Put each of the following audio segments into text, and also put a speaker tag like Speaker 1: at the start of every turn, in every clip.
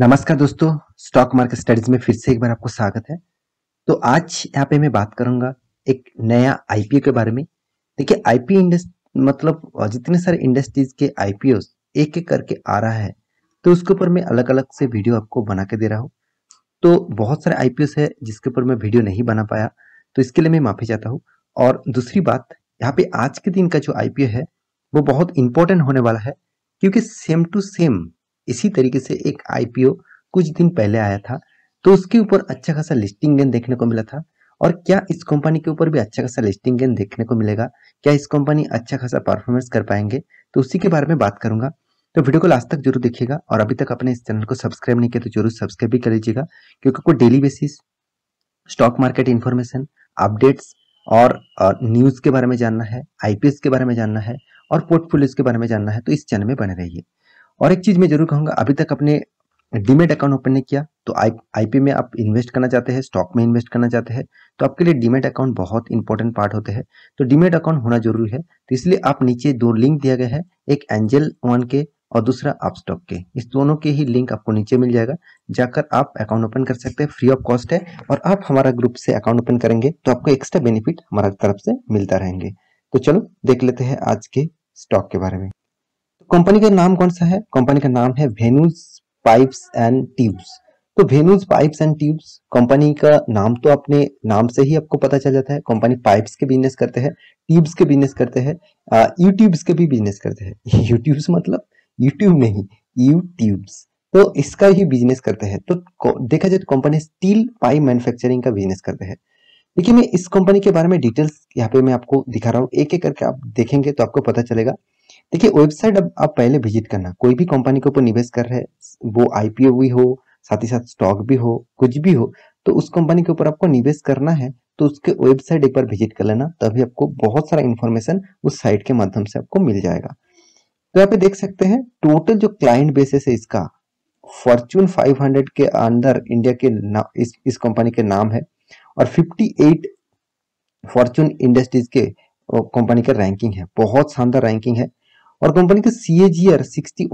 Speaker 1: नमस्कार दोस्तों, stock market studies में फिर से एक बार आपको स्वागत है। तो आज यहाँ पे मैं बात करूंगा एक नया आईपीओ के बारे में। देखिए आईपीओ इंडस्ट्री मतलब जितने सारे इंडस्ट्रीज के आईपीओ एक एक करके आ रहा है, तो उसके ऊपर मैं अलग अलग से वीडियो आपको बना के दे रहा हूँ। तो बहुत सारे आईपीओ है जिसके ऊपर मैं वीडियो नहीं बना पाया, तो इसके लिए मैं माफी चाहता हूँ। और दूसरी बात, यहाँ पे आज के दिन का जो आईपीओ है वो बहुत इंपॉर्टेंट होने वाला है, क्योंकि सेम टू सेम इसी तरीके से एक आईपीओ कुछ दिन पहले आया था, तो उसके ऊपर अच्छा खासा लिस्टिंग गेन देखने को मिला था। और क्या इस कंपनी के ऊपर भी अच्छा खासा लिस्टिंग गेन देखने को मिलेगा? क्या इस कंपनी अच्छा खासा परफॉर्मेंस कर पाएंगे? तो उसी के बारे में बात करूंगा। तो वीडियो को लास्ट तक जरूर देखिएगा, और अभी तक अपने इस चैनल को सब्सक्राइब नहीं किया तो जरूर सब्सक्राइब भी कर लीजिएगा, क्योंकि आपको daily basis stock market information, updates और न्यूज के बारे में जानना है, आईपीएस के बारे में जानना है और पोर्टफोलियोज के बारे में जानना है, तो इस चैनल में बने रहिए। और एक चीज मैं जरूर कहूंगा, अभी तक अपने डीमेट अकाउंट ओपन नहीं किया तो आईपी में आप इन्वेस्ट करना चाहते हैं, स्टॉक में इन्वेस्ट करना चाहते हैं, तो आपके लिए डीमेट अकाउंट बहुत इंपॉर्टेंट पार्ट होते हैं। तो डीमेट अकाउंट होना जरूरी है, तो इसलिए आप नीचे दो लिंक दिया गया है, एक एंजल वन के और दूसरा अपस्टॉक के। इस दोनों के ही लिंक आपको नीचे मिल जाएगा, जाकर आप अकाउंट ओपन कर सकते हैं, फ्री ऑफ कॉस्ट है। और आप हमारा ग्रुप से अकाउंट ओपन करेंगे तो आपको एक्स्ट्रा बेनिफिट हमारा तरफ से मिलता रहेंगे। तो चलो देख लेते हैं आज के स्टॉक के बारे में। कंपनी का नाम कौन सा है? कंपनी का नाम है वेन्यूज पाइप्स एंड ट्यूब्स। तो Venus pipes and tubes company का नाम, तो अपने नाम से ही आपको पता चल जाता है। कंपनी पाइप्स के बिजनेस करते हैं, ट्यूब्स के बिजनेस करते हैं, यूट्यूब्स के भी बिजनेस करते हैं। यूट्यूब्स मतलब यूट्यूब नहीं, यूट्यूब्स, तो इसका ही बिजनेस करते हैं। तो देखा जाए तो कंपनी स्टील पाइप मैन्युफैक्चरिंग का बिजनेस करते हैं। देखिए मैं इस कंपनी के बारे में डिटेल्स यहाँ पे मैं आपको दिखा रहा हूँ, एक एक करके आप देखेंगे तो आपको पता चलेगा। देखिए वेबसाइट अब आप पहले विजिट करना, कोई भी कंपनी के ऊपर निवेश कर रहे हैं, वो आईपीओ भी हो, साथ ही साथ स्टॉक भी हो, कुछ भी हो, तो उस कंपनी के ऊपर आपको निवेश करना है तो उसके वेबसाइट एक बार विजिट कर लेना, तभी आपको बहुत सारा इंफॉर्मेशन उस साइट के माध्यम से आपको मिल जाएगा। तो यहाँ पे देख सकते हैं टोटल जो क्लाइंट बेसिस है इसका, फॉर्च्यून 500 के अंदर इंडिया के इस कंपनी के नाम है, और 58 फॉर्च्यून इंडस्ट्रीज के कंपनी का रैंकिंग है, बहुत शानदार रैंकिंग है। और कंपनी का सीएजीआर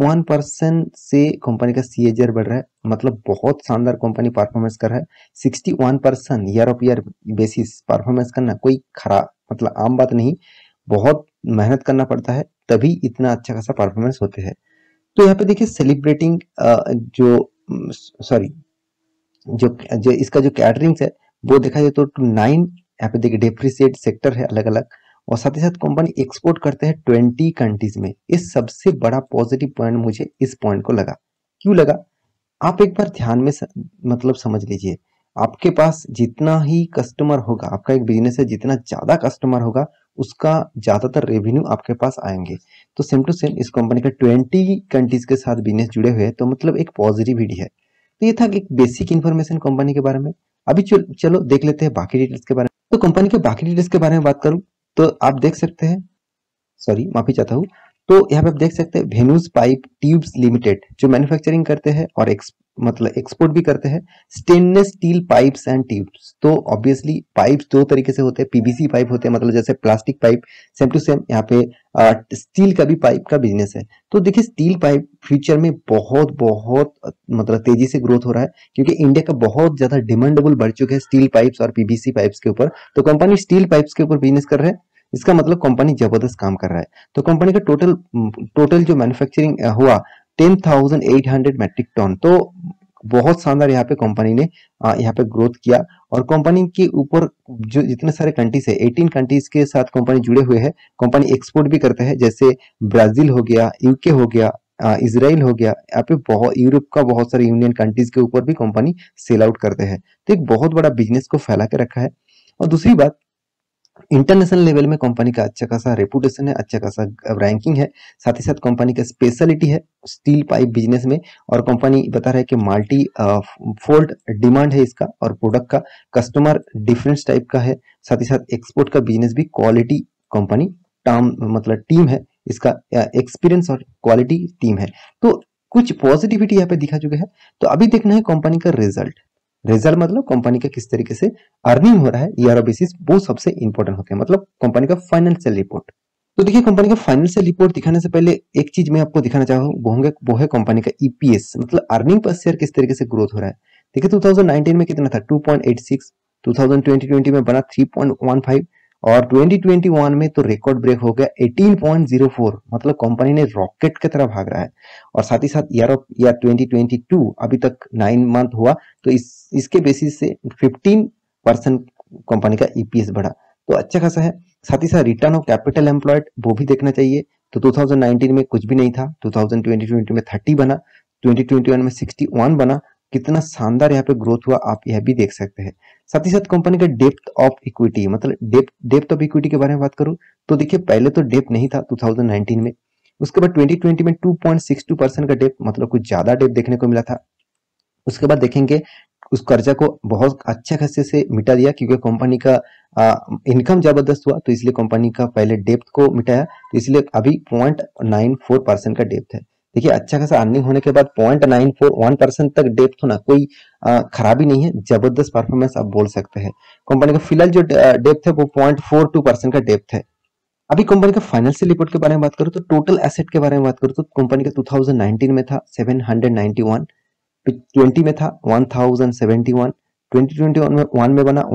Speaker 1: 61% से कंपनी का सीएजीआर बढ़ रहा है, मतलब बहुत शानदार कंपनी परफॉर्मेंस कर रहा है। 61% year of year basis performance करना कोई खराब मतलब आम बात नहीं, बहुत मेहनत करना पड़ता है तभी इतना अच्छा खासा परफॉर्मेंस होते हैं। तो यहाँ पे देखिए सेलिब्रेटिंग जो सॉरी जो जो इसका जो कैटरिंग है वो देखा जाए तो 9, यहाँ पे देखिए डेप्रिसिएट सेक्टर है अलग अलग, और साथ ही साथ कंपनी एक्सपोर्ट करते हैं 20 कंट्रीज में। इस सबसे बड़ा पॉजिटिव पॉइंट मुझे इस पॉइंट को लगा। क्यों लगा? आप एक बार ध्यान में मतलब समझ लीजिए, आपके पास जितना ही कस्टमर होगा, आपका एक बिजनेस है, जितना ज्यादा कस्टमर होगा उसका ज्यादातर रेवेन्यू आपके पास आएंगे। तो सेम टू सेम इस कंपनी का 20 कंट्रीज के साथ बिजनेस जुड़े हुए हैं, तो मतलब एक पॉजिटिविटी है। तो ये था एक बेसिक इन्फॉर्मेशन कंपनी के बारे में। अभी चलो देख लेते हैं बाकी डिटेल्स के बारे में। तो कंपनी के बाकी डिटेल्स के बारे में बात करूं तो आप देख सकते हैं, सॉरी माफी चाहता हूँ, तो यहाँ पे आप देख सकते हैं वेन्यूज पाइप ट्यूब्स लिमिटेड जो मैन्युफैक्चरिंग करते हैं और मतलब एक्सपोर्ट भी करते हैं stainless steel pipes and tubes. तो ऑब्वियसली पाइप्स दो तरीके से होते हैं, पीवीसी पाइप होते हैं, मतलब जैसे plastic pipe, same to same यहाँ पे स्टील का भी पाइप का बिजनेस है। तो देखिए स्टील पाइप फ्यूचर में बहुत बहुत मतलब तेजी से ग्रोथ हो रहा है, क्योंकि इंडिया का बहुत ज्यादा डिमांडेबल बढ़ चुके हैं स्टील पाइप्स और पीवीसी पाइप्स के ऊपर। तो कंपनी स्टील पाइप्स के ऊपर बिजनेस कर रहे हैं, इसका मतलब कंपनी जबरदस्त काम कर रहा है। तो कंपनी का टोटल जो मैन्युफैक्चरिंग हुआ 10,800 मैट्रिक टन, तो बहुत शानदार यहाँ पे कंपनी ने यहाँ पे ग्रोथ किया। और कंपनी के ऊपर जो जितने सारे कंट्रीज है, 18 कंट्रीज के साथ कंपनी जुड़े हुए हैं। कंपनी एक्सपोर्ट भी करते हैं, जैसे ब्राजील हो गया, यूके हो गया, इसराइल हो गया, यहाँ पे बहुत यूरोप का बहुत सारे यूनियन कंट्रीज के ऊपर भी कंपनी सेल आउट करते हैं। तो एक बहुत बड़ा बिजनेस को फैला के रखा है। और दूसरी बात, इंटरनेशनल लेवल में कंपनी का अच्छा खासा रेपुटेशन है, अच्छा खासा रैंकिंग है। साथ ही साथ कंपनी का स्पेशलिटी है स्टील पाइप बिजनेस में, और कंपनी बता रहा है कि मल्टी फोल्ड डिमांड है इसका, और प्रोडक्ट का कस्टमर डिफरेंट टाइप का है। साथ ही साथ एक्सपोर्ट का बिजनेस भी क्वालिटी कंपनी टर्म मतलब टीम है, इसका एक्सपीरियंस और क्वालिटी टीम है। तो कुछ पॉजिटिविटी यहाँ पे दिखा चुके हैं। तो अभी देखना है कंपनी का रिजल्ट। रिजल्ट मतलब कंपनी का किस तरीके से अर्निंग हो रहा है ईयर बेसिस, वो सबसे इंपॉर्टेंट होते हैं, मतलब कंपनी का फाइनेंशियल रिपोर्ट। तो देखिए कंपनी का फाइनेंशियल रिपोर्ट दिखाने से पहले एक चीज मैं आपको दिखाना चाहूंगा, वो है कंपनी का ईपीएस, मतलब अर्निंग पर शेयर किस तरीके से ग्रोथ हो रहा है। देखिए 2019 में कितना था 2.86, 2020 में बना 3.15 और 2021 में तो रिकॉर्ड ब्रेक हो गया 18.04, मतलब कंपनी ने रॉकेट की तरह भाग रहा है। और साथ ही साथ ईयर ऑफ ईयर 2022 अभी तक 9 मंथ हुआ, तो इसके बेसिस से 15% कंपनी का ईपीएस बढ़ा, तो अच्छा खासा है। साथ ही साथ रिटर्न ऑफ कैपिटल एम्प्लॉयड वो भी देखना चाहिए, तो 2019 में कुछ भी नहीं था, 2020 में 30 बना, 2021 में 61 बना, कितना शानदार यहाँ पे ग्रोथ हुआ आप यह भी देख सकते हैं। साथ ही साथ कंपनी का डेप्थ ऑफ इक्विटी, मतलब डेप्थ ऑफ इक्विटी के बारे में बात करूं तो देखिए पहले तो डेप्थ नहीं था 2019 में, उसके बाद 2020 में 2.62% का डेप्थ, मतलब कुछ ज्यादा डेप्थ देखने को मिला था। उसके बाद देखेंगे उस कर्जा को बहुत अच्छे खासे से मिटा दिया, क्योंकि कंपनी का इनकम जबरदस्त हुआ, तो इसलिए कंपनी का पहले डेप्थ को मिटाया, तो इसलिए अभी 0.94% का डेप्थ है। देखिए अच्छा खासा अर्निंग होने के बाद 0.941% तक डेप्थ होना कोई खराबी नहीं है, जबरदस्त परफॉर्मेंस आप बोल सकते हैं। कंपनी का फिलहाल जो डेप्थ है वो 0.42% का डेप्थ है। अभी कंपनी का फाइनेंशियल रिपोर्ट के बारे में बात करूं तो टोटल एसेट के बारे में बात करूं तो कंपनी का 2019 में था 791, 20 में था 1071, 2021 में बना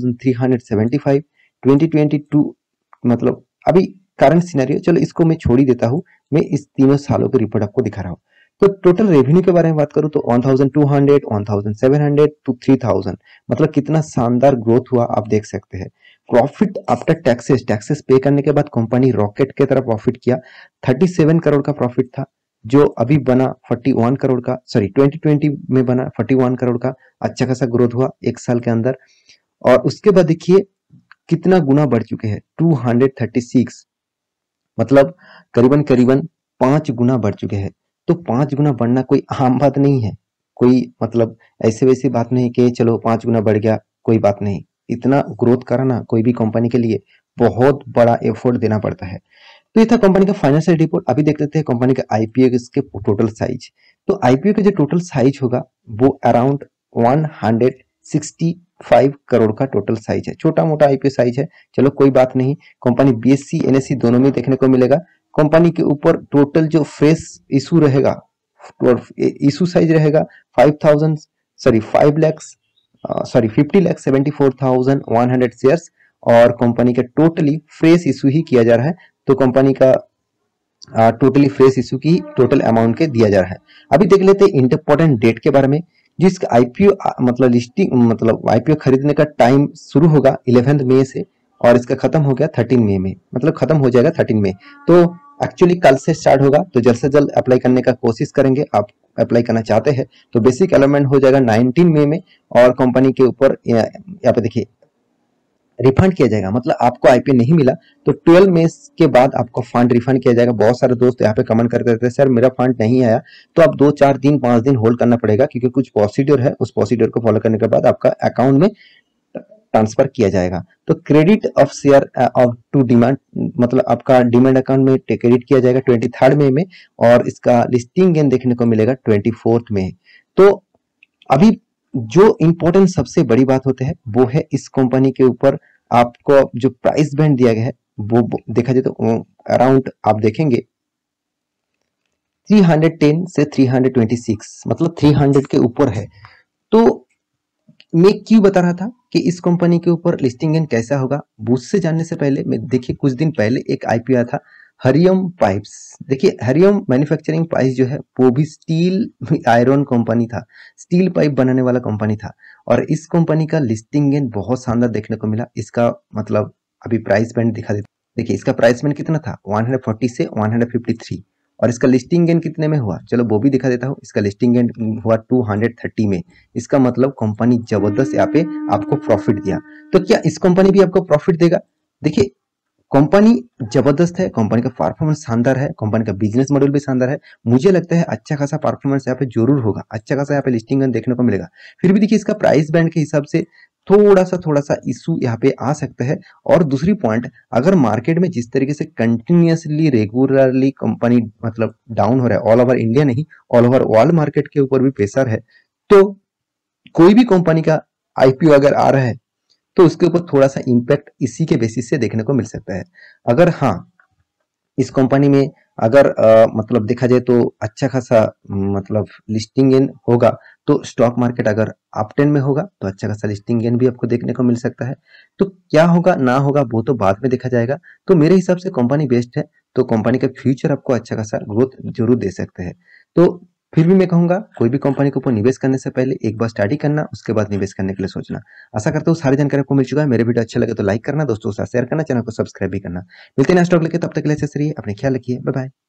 Speaker 1: 1375, 2022 मतलब अभी करंट सिनेरियो, चलो इसको मैं छोड़ ही देता हूँ, मैं इस तीनों सालों की रिपोर्ट आपको दिखा रहा हूँ। तो टोटल रेवेन्यू के बारे में बात करूँ तो 1200, 1700 टू 3000, मतलब कितना शानदार ग्रोथ हुआ आप देख सकते हैं। प्रॉफिट आफ्टर टैक्सेस पे करने के बाद कंपनी रॉकेट की तरह प्रॉफिट किया, 37 करोड़ का प्रॉफिट था, जो अभी बना 41 करोड़ का, सॉरी 2020 में बना 41 करोड़ का, अच्छा खासा ग्रोथ हुआ एक साल के अंदर। और उसके बाद देखिए कितना गुना बढ़ चुके हैं, 236, मतलब करीबन करीबन 5 गुना बढ़ चुके हैं। तो 5 गुना बढ़ना कोई आम बात नहीं है, कोई मतलब ऐसे वैसी बात नहीं कि चलो 5 गुना बढ़ गया कोई बात नहीं, इतना ग्रोथ कराना कोई भी कंपनी के लिए बहुत बड़ा एफर्ट देना पड़ता है। तो ये था कंपनी का फाइनेंशियल रिपोर्ट। अभी देख लेते हैं कंपनी का आईपीओ के टोटल साइज। तो आईपीओ का जो टोटल साइज होगा वो अराउंड 165 करोड़ का टोटल साइज है, छोटा मोटा आईपीओ साइज है, चलो कोई बात नहीं। कंपनी बीएससी एनएससी दोनों में देखने को मिलेगा। कंपनी के ऊपर टोटल जो फ्रेश इशू रहेगा, इशू साइज रहेगा 5000, सॉरी 5 लाख, सॉरी 50,74,100 शेयर्स, और कंपनी का टोटली फ्रेश इशू ही किया जा रहा है, तो कंपनी का टोटली फ्रेश इशू की टोटल अमाउंट के दिया जा रहा है। अभी देख लेते हैं इंपॉर्टेंट डेट के बारे में, जिसका आईपीओ मतलब लिस्टिंग मतलब आईपीओ खरीदने का टाइम शुरू होगा 11 मई से और इसका खत्म हो गया 13 मई में, मतलब खत्म हो जाएगा 13 मई। तो एक्चुअली कल से स्टार्ट होगा, तो जल्द से जल्द अप्लाई करने का कोशिश करेंगे। आप अप्लाई करना चाहते हैं तो बेसिक अलॉटमेंट हो जाएगा 19 मई में, और कंपनी के ऊपर यहाँ पे देखिए रिफंड किया जाएगा, मतलब आपको आईपीओ नहीं मिला तो 12 मई के बाद आपको फंड रिफंड किया जाएगा। बहुत सारे दोस्त यहाँ पे कमेंट करते रहते हैं सर मेरा फंड नहीं आया, तो आप 2-4 दिन 5 दिन होल्ड करना पड़ेगा, क्योंकि कुछ प्रोसीड्यूर है, उस प्रोसीड्यूर को फॉलो करने के बाद आपका अकाउंट में ट्रांसफर किया जाएगा। तो credit of share of to demand, मतलब आपका डिमांड अकाउंट में क्रेडिट किया जाएगा 23 मई में, और इसका लिस्टिंग गेन देखने को मिलेगा 24 मई। तो अभी जो इंपॉर्टेंट सबसे बड़ी बात होते हैं वो है इस कंपनी के ऊपर आपको जो प्राइस बैंड दिया गया है वो देखा जाए तो अराउंड आप देखेंगे 310 से 326, मतलब 300 के ऊपर है। तो मैं क्यों बता रहा था कि इस कंपनी के ऊपर लिस्टिंग गेन कैसा होगा, उससे जानने से पहले मैं देखिए कुछ दिन पहले एक आईपीओ आया था हरियम पाइप्स। देखिए हरियम मैन्युफैक्चरिंग पाइप्स जो है वो भी स्टील आयरन कंपनी था, स्टील पाइप बनाने वाला कंपनी था, और इस कंपनी का लिस्टिंग गेन बहुत शानदार देखने को मिला। इसका मतलब अभी प्राइस बैंड दिखा देता, देखिए इसका प्राइस बैंड कितना था 140 से 153, और इसका लिस्टिंग गेन कितने में हुआ, चलो वो भी दिखा देता हूँ। इसका लिस्टिंग गेन हुआ 230 में, इसका मतलब कंपनी जबरदस्त यहाँ पे आपको प्रॉफिट दिया। तो क्या इस कंपनी भी आपको प्रॉफिट देगा? देखिए कंपनी जबरदस्त है, कंपनी का परफॉर्मेंस शानदार है, कंपनी का बिजनेस मॉडल भी शानदार है, मुझे लगता है अच्छा खासा परफॉर्मेंस यहाँ पे जरूर होगा, अच्छा खासा यहाँ पे लिस्टिंग देखने को मिलेगा। फिर भी देखिए इसका प्राइस बैंड के हिसाब से थोड़ा सा इशू यहाँ पे आ सकता है। और दूसरी पॉइंट, अगर मार्केट में जिस तरीके से कंटिन्यूसली रेगुलरली कंपनी मतलब डाउन हो रहा है, ऑल ओवर इंडिया नहीं ऑल ओवर वर्ल्ड मार्केट के ऊपर भी प्रेशर है, तो कोई भी कंपनी का आईपीओ अगर आ रहा है तो उसके ऊपर थोड़ा सा इंपैक्ट इसी के बेसिस से देखने को मिल सकता है। अगर हाँ इस कंपनी में अगर मतलब देखा जाए तो अच्छा खासा मतलब लिस्टिंग गेन होगा, तो स्टॉक मार्केट अगर अप ट्रेंड में होगा तो अच्छा खासा लिस्टिंग गेन भी आपको देखने को मिल सकता है। तो क्या होगा ना होगा वो तो बाद में देखा जाएगा। तो मेरे हिसाब से कंपनी बेस्ट है, तो कंपनी का फ्यूचर आपको अच्छा खासा ग्रोथ जरूर दे सकते हैं। तो फिर भी मैं कहूंगा कोई भी कंपनी के ऊपर निवेश करने से पहले एक बार स्टडी करना, उसके बाद निवेश करने के लिए सोचना। आशा करता हूँ सारी जानकारी आपको मिल चुका है। मेरे वीडियो अच्छे लगे तो लाइक करना, दोस्तों के साथ शेयर करना, चैनल को सब्सक्राइब भी करना। मिलते हैं नेक्स्ट टॉपिक लेके, तब तक के लिए ऐसे रहिए, अपने ख्याल रखिए, बाय बाय।